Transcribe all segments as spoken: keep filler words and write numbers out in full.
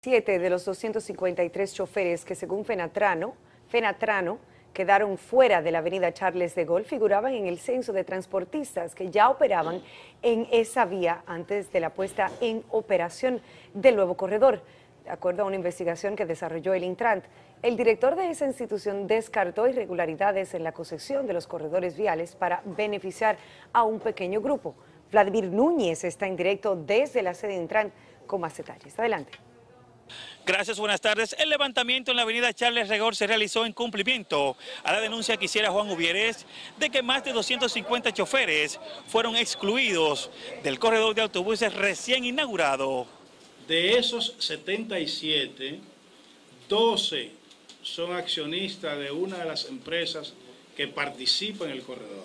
Siete de los doscientos cincuenta y tres choferes que según Fenatrano, Fenatrano quedaron fuera de la avenida Charles de Gaulle figuraban en el censo de transportistas que ya operaban en esa vía antes de la puesta en operación del nuevo corredor. De acuerdo a una investigación que desarrolló el Intrant, el director de esa institución descartó irregularidades en la concesión de los corredores viales para beneficiar a un pequeño grupo. Vladimir Núñez está en directo desde la sede de Intrant con más detalles. Adelante. Gracias, buenas tardes. El levantamiento en la avenida Charles de Gaulle se realizó en cumplimiento a la denuncia que hiciera Juan Uvieres de que más de doscientos cincuenta choferes fueron excluidos del corredor de autobuses recién inaugurado. De esos setenta y siete, doce son accionistas de una de las empresas que participa en el corredor.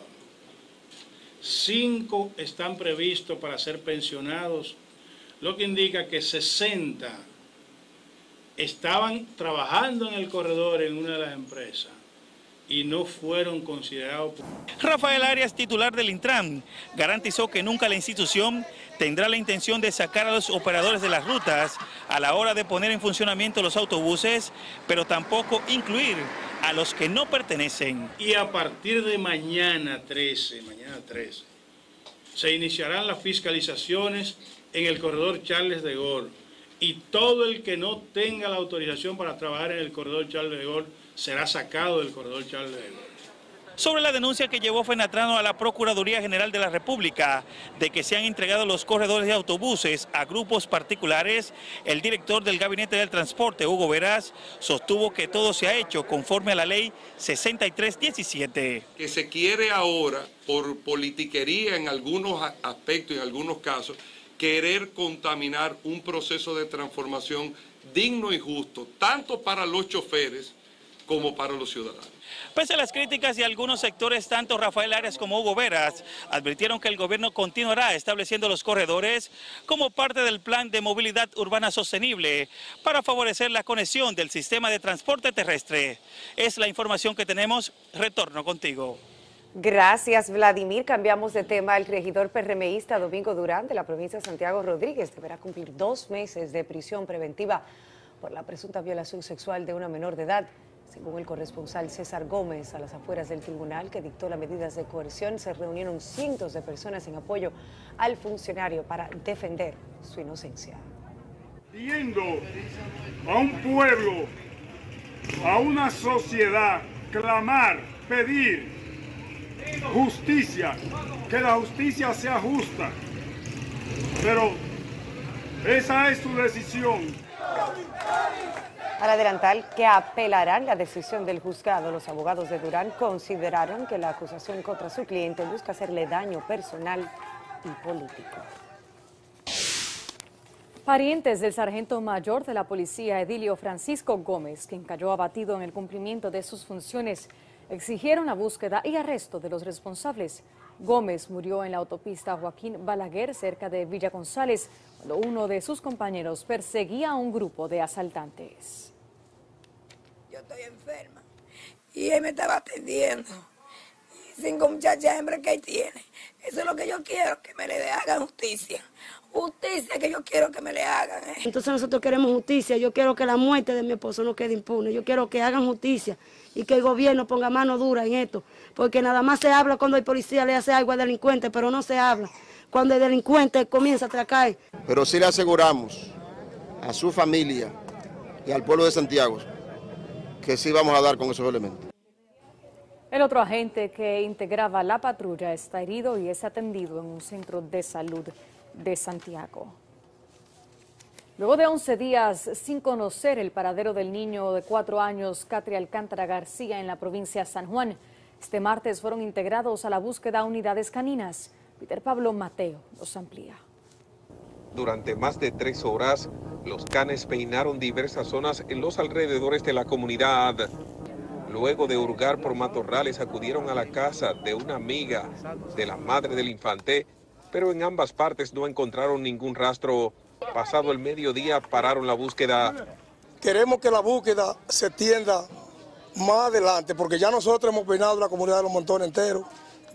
Cinco están previstos para ser pensionados, lo que indica que sesenta estaban trabajando en el corredor en una de las empresas y no fueron considerados. Rafael Arias, titular del Intran, garantizó que nunca la institución tendrá la intención de sacar a los operadores de las rutas a la hora de poner en funcionamiento los autobuses, pero tampoco incluir a los que no pertenecen. Y a partir de mañana trece, mañana trece, se iniciarán las fiscalizaciones en el corredor Charles de Gaulle. Y todo el que no tenga la autorización para trabajar en el corredor Charles de Gaulle será sacado del corredor Charles de Gaulle. Sobre la denuncia que llevó Fenatrano a la Procuraduría General de la República de que se han entregado los corredores de autobuses a grupos particulares, el director del Gabinete del Transporte, Hugo Veras, sostuvo que todo se ha hecho conforme a la ley sesenta y tres diecisiete. Que se quiere ahora, por politiquería en algunos aspectos y en algunos casos, querer contaminar un proceso de transformación digno y justo, tanto para los choferes como para los ciudadanos. Pese a las críticas de algunos sectores, tanto Rafael Arias como Hugo Veras advirtieron que el gobierno continuará estableciendo los corredores como parte del plan de movilidad urbana sostenible para favorecer la conexión del sistema de transporte terrestre. Es la información que tenemos. Retorno contigo. Gracias, Vladimir. Cambiamos de tema. El regidor PRMista Domingo Durán de la provincia de Santiago Rodríguez deberá cumplir dos meses de prisión preventiva por la presunta violación sexual de una menor de edad. Según el corresponsal César Gómez, a las afueras del tribunal que dictó las medidas de coerción se reunieron cientos de personas en apoyo al funcionario para defender su inocencia. Pidiendo a un pueblo, a una sociedad, clamar, pedir justicia, que la justicia sea justa, pero esa es su decisión. Al adelantar que apelarán la decisión del juzgado, los abogados de Durán consideraron que la acusación contra su cliente busca hacerle daño personal y político. Parientes del sargento mayor de la policía, Edilio Francisco Gómez, quien cayó abatido en el cumplimiento de sus funciones, exigieron la búsqueda y arresto de los responsables. Gómez murió en la autopista Joaquín Balaguer, cerca de Villa González, cuando uno de sus compañeros perseguía a un grupo de asaltantes. Yo estoy enferma y él me estaba atendiendo. Y cinco muchachas hembras que él tiene. Eso es lo que yo quiero, que me le hagan justicia. Justicia que yo quiero que me le hagan. ¿eh? Entonces nosotros queremos justicia. Yo quiero que la muerte de mi esposo no quede impune. Yo quiero que hagan justicia y que el gobierno ponga mano dura en esto. Porque nada más se habla cuando el policía le hace algo al delincuente, pero no se habla cuando el delincuente comienza a atracar. Pero sí le aseguramos a su familia y al pueblo de Santiago que sí vamos a dar con esos elementos. El otro agente que integraba la patrulla está herido y es atendido en un centro de salud de Santiago. Luego de once días sin conocer el paradero del niño de cuatro años, Catri Alcántara García, en la provincia de San Juan, este martes fueron integrados a la búsqueda unidades caninas. Peter Pablo Mateo los amplía. Durante más de tres horas, los canes peinaron diversas zonas en los alrededores de la comunidad. Luego de hurgar por matorrales, acudieron a la casa de una amiga de la madre del infante, pero en ambas partes no encontraron ningún rastro. Pasado el mediodía pararon la búsqueda. Queremos que la búsqueda se extienda más adelante, porque ya nosotros hemos peinado la comunidad de Los Montones entero.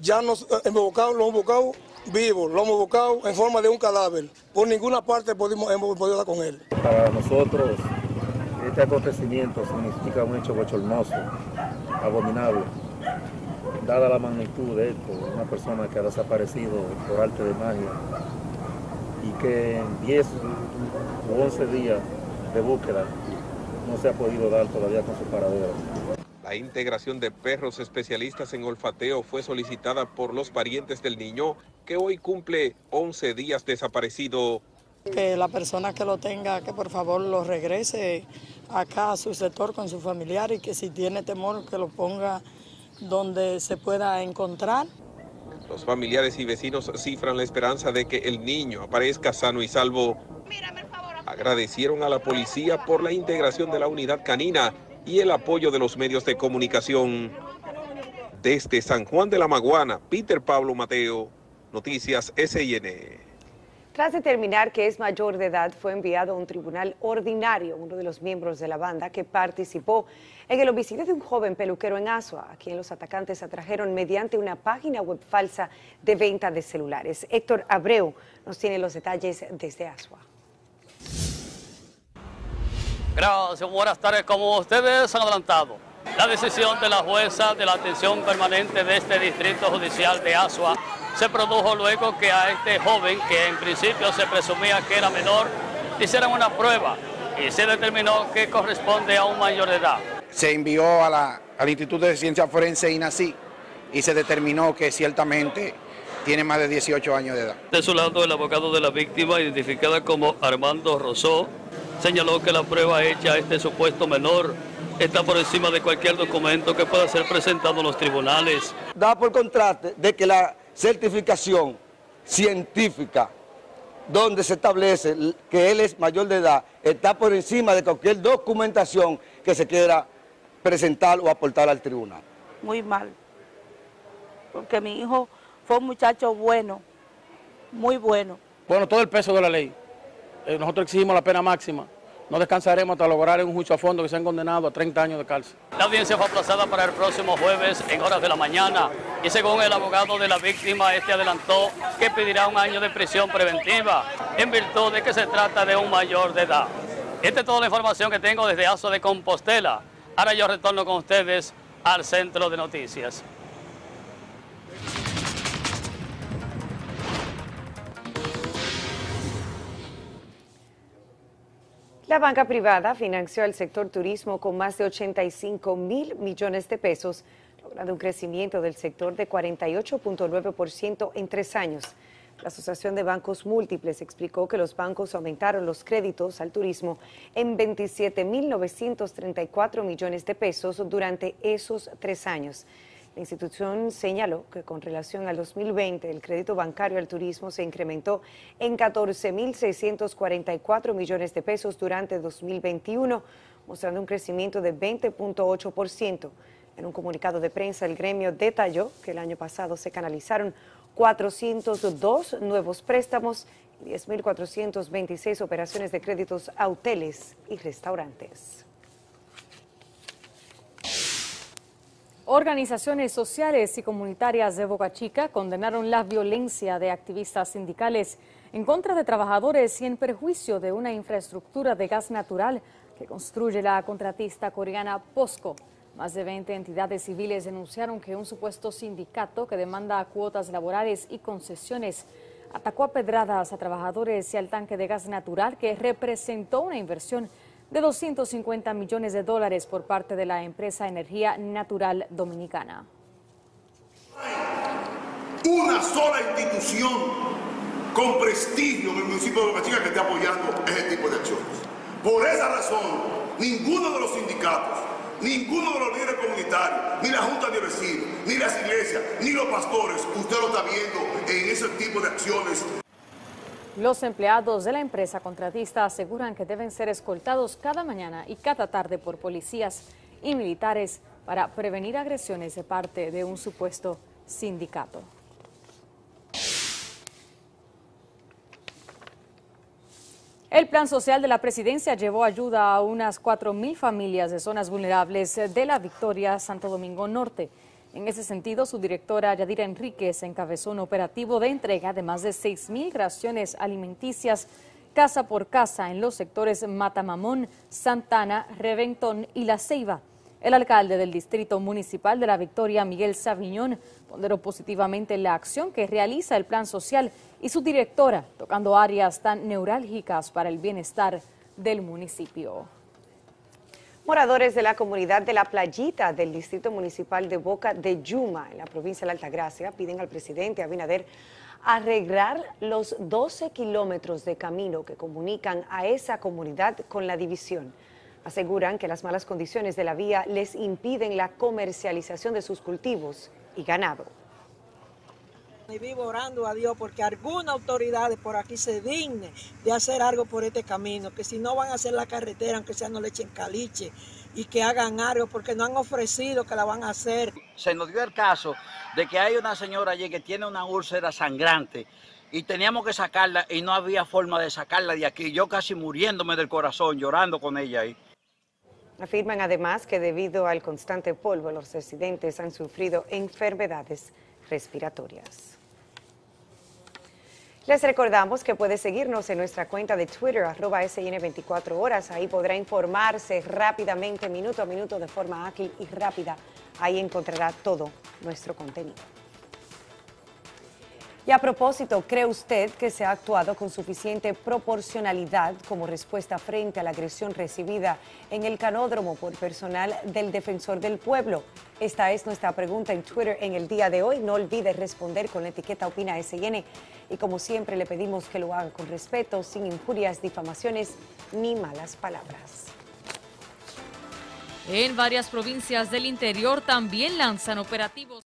ya nos hemos buscado, lo hemos buscado vivo, lo hemos buscado en forma de un cadáver. Por ninguna parte pudimos, hemos podido dar con él. Para nosotros, este acontecimiento significa un hecho bochornoso, abominable. Dada la magnitud de esto, una persona que ha desaparecido por arte de magia y que en diez u once días de búsqueda no se ha podido dar todavía con su paradero. La integración de perros especialistas en olfateo fue solicitada por los parientes del niño, que hoy cumple once días desaparecido. Que la persona que lo tenga, que por favor lo regrese acá a su sector con su familiar y que si tiene temor que lo ponga donde se pueda encontrar. Los familiares y vecinos cifran la esperanza de que el niño aparezca sano y salvo. Agradecieron a la policía por la integración de la unidad canina y el apoyo de los medios de comunicación. Desde San Juan de la Maguana, Peter Pablo Mateo, Noticias S I N. Tras determinar que es mayor de edad, fue enviado a un tribunal ordinario uno de los miembros de la banda que participó en el homicidio de un joven peluquero en Asua, a quien los atacantes atrajeron mediante una página web falsa de venta de celulares. Héctor Abreu nos tiene los detalles desde Asua. Gracias, buenas tardes. Como ustedes han adelantado, la decisión de la jueza de la atención permanente de este distrito judicial de Asua se produjo luego que a este joven, que en principio se presumía que era menor, hicieran una prueba y se determinó que corresponde a un mayor de edad. Se envió a la, al Instituto de Ciencia Forense I N A C I y se determinó que ciertamente tiene más de dieciocho años de edad. De su lado, el abogado de la víctima, identificada como Armando Rosó, señaló que la prueba hecha a este supuesto menor está por encima de cualquier documento que pueda ser presentado en los tribunales. Da por contraste de que la certificación científica donde se establece que él es mayor de edad está por encima de cualquier documentación que se quiera presentar o aportar al tribunal. Muy mal, porque mi hijo fue un muchacho bueno, muy bueno. Bueno, todo el peso de la ley. Eh, nosotros exigimos la pena máxima. No descansaremos hasta lograr en un juicio a fondo que sean condenados a treinta años de cárcel. La audiencia fue aplazada para el próximo jueves en horas de la mañana y según el abogado de la víctima, este adelantó que pedirá un año de prisión preventiva en virtud de que se trata de un mayor de edad. Esta es toda la información que tengo desde Asua de Compostela. Ahora yo retorno con ustedes al Centro de Noticias. La banca privada financió al sector turismo con más de ochenta y cinco mil millones de pesos, logrando un crecimiento del sector de cuarenta y ocho punto nueve por ciento en tres años. La Asociación de Bancos Múltiples explicó que los bancos aumentaron los créditos al turismo en veintisiete mil novecientos treinta y cuatro millones de pesos durante esos tres años. La institución señaló que con relación al dos mil veinte, el crédito bancario al turismo se incrementó en catorce mil seiscientos cuarenta y cuatro millones de pesos durante dos mil veintiuno, mostrando un crecimiento de veinte punto ocho por ciento. En un comunicado de prensa, el gremio detalló que el año pasado se canalizaron cuatrocientos dos nuevos préstamos y diez mil cuatrocientas veintiséis operaciones de créditos a hoteles y restaurantes. Organizaciones sociales y comunitarias de Boca Chica condenaron la violencia de activistas sindicales en contra de trabajadores y en perjuicio de una infraestructura de gas natural que construye la contratista coreana POSCO. Más de veinte entidades civiles denunciaron que un supuesto sindicato que demanda cuotas laborales y concesiones atacó a pedradas a trabajadores y al tanque de gas natural que representó una inversión de doscientos cincuenta millones de dólares por parte de la empresa Energía Natural Dominicana. Una sola institución con prestigio en el municipio de Boca Chica que esté apoyando ese tipo de acciones. Por esa razón, ninguno de los sindicatos, ninguno de los líderes comunitarios, ni la Junta de Vecinos, ni las iglesias, ni los pastores, usted lo está viendo en ese tipo de acciones. Los empleados de la empresa contratista aseguran que deben ser escoltados cada mañana y cada tarde por policías y militares para prevenir agresiones de parte de un supuesto sindicato. El plan social de la presidencia llevó ayuda a unas cuatro mil familias de zonas vulnerables de la Victoria, Santo Domingo Norte. En ese sentido, su directora Yadira Enríquez encabezó un operativo de entrega de más de seis mil raciones alimenticias casa por casa en los sectores Matamamón, Santana, Reventón y La Ceiba. El alcalde del Distrito Municipal de La Victoria, Miguel Saviñón, ponderó positivamente la acción que realiza el Plan Social y su directora, tocando áreas tan neurálgicas para el bienestar del municipio. Moradores de la comunidad de La Playita del Distrito Municipal de Boca de Yuma, en la provincia de la Altagracia, piden al presidente Abinader arreglar los doce kilómetros de camino que comunican a esa comunidad con la división. Aseguran que las malas condiciones de la vía les impiden la comercialización de sus cultivos y ganado. Y vivo orando a Dios porque alguna autoridad por aquí se digne de hacer algo por este camino, que si no van a hacer la carretera, aunque sea no le echen caliche, y que hagan algo porque no han ofrecido que la van a hacer. Se nos dio el caso de que hay una señora allí que tiene una úlcera sangrante y teníamos que sacarla y no había forma de sacarla de aquí, yo casi muriéndome del corazón, llorando con ella ahí. Afirman además que debido al constante polvo, los residentes han sufrido enfermedades respiratorias. Les recordamos que puede seguirnos en nuestra cuenta de Twitter, arroba S N veinticuatro horas. Ahí podrá informarse rápidamente, minuto a minuto, de forma ágil y rápida. Ahí encontrará todo nuestro contenido. Y a propósito, ¿cree usted que se ha actuado con suficiente proporcionalidad como respuesta frente a la agresión recibida en el canódromo por personal del Defensor del Pueblo? Esta es nuestra pregunta en Twitter en el día de hoy. No olvide responder con la etiqueta Opina S N. Y como siempre le pedimos que lo haga con respeto, sin injurias, difamaciones ni malas palabras. En varias provincias del interior también lanzan operativos.